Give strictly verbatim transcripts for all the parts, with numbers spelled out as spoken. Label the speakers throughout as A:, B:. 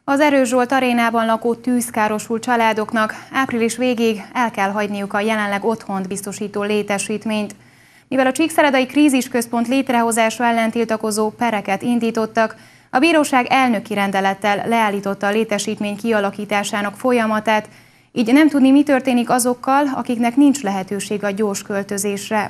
A: Az Erős Zsolt arénában lakó tűzkárosult családoknak április végéig el kell hagyniuk a jelenleg otthont biztosító létesítményt. Mivel a Csíkszeredai Krízisközpont létrehozása ellen tiltakozó pereket indítottak, a bíróság elnöki rendelettel leállította a létesítmény kialakításának folyamatát, így nem tudni, mi történik azokkal, akiknek nincs lehetőség a gyors költözésre.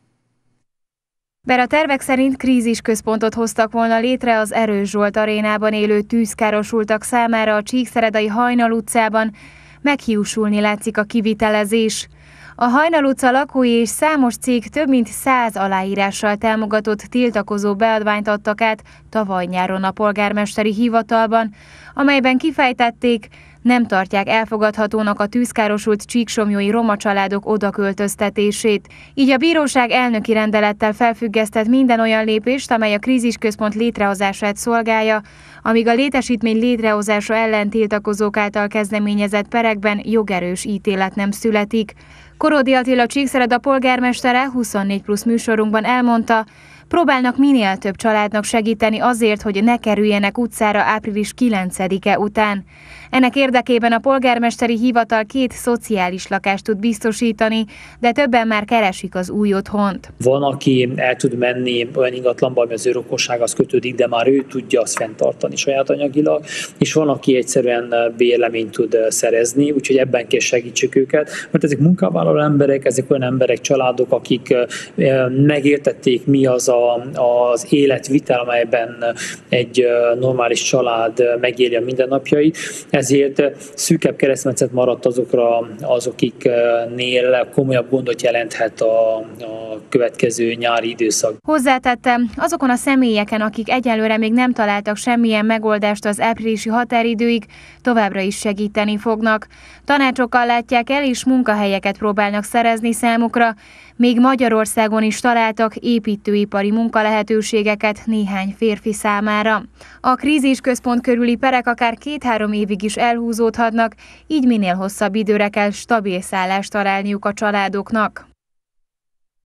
A: Bár a tervek szerint krízisközpontot hoztak volna létre az Erős Zsolt arénában élő tűzkárosultak számára a Csíkszeredai Hajnal utcában, meghiúsulni látszik a kivitelezés. A Hajnal utca lakói és számos cég több mint száz aláírással támogatott tiltakozó beadványt adtak át tavaly nyáron a polgármesteri hivatalban, amelyben kifejtették, nem tartják elfogadhatónak a tűzkárosult csíksomlyói roma családok odaköltöztetését. Így a bíróság elnöki rendelettel felfüggesztett minden olyan lépést, amely a krízisközpont létrehozását szolgálja, amíg a létesítmény létrehozása ellen tiltakozók által kezdeményezett perekben jogerős ítélet nem születik. Korodi Attila Csíkszereda polgármestere huszonnégy plusz műsorunkban elmondta, próbálnak minél több családnak segíteni azért, hogy ne kerüljenek utcára április kilencedike után. Ennek érdekében a polgármesteri hivatal két szociális lakást tud biztosítani, de többen már keresik az új otthont.
B: Van, aki el tud menni olyan ingatlanba, ami az ő rokonságához kötődik, de már ő tudja azt fenntartani saját anyagilag, és van, aki egyszerűen bérleményt tud szerezni, úgyhogy ebben kell segítsük őket, mert ezek munkavállaló emberek, ezek olyan emberek, családok, akik megértették, mi az a, az életvitel, amelyben egy normális család megéli a mindennapjait. Ezért szűkebb keresztmetszet maradt azokra, azokiknél komolyabb gondot jelenthet a, a következő nyári időszak.
A: Hozzátettem, azokon a személyeken, akik egyelőre még nem találtak semmilyen megoldást az áprilisi határidőig, továbbra is segíteni fognak. Tanácsokkal látják el, és munkahelyeket próbálnak szerezni számukra. Még Magyarországon is találtak építőipari munkalehetőségeket néhány férfi számára. A krízisközpont körüli perek akár két-három évig is elhúzódhatnak, így minél hosszabb időre kell stabil szállást találniuk a családoknak.